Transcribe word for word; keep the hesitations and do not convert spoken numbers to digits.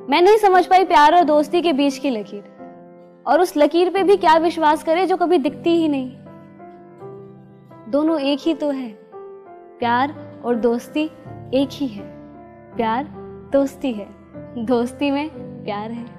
मैं नहीं समझ पाई प्यार और दोस्ती के बीच की लकीर, और उस लकीर पे भी क्या विश्वास करे जो कभी दिखती ही नहीं। दोनों एक ही तो है, प्यार और दोस्ती एक ही है। प्यार दोस्ती है, दोस्ती में प्यार है।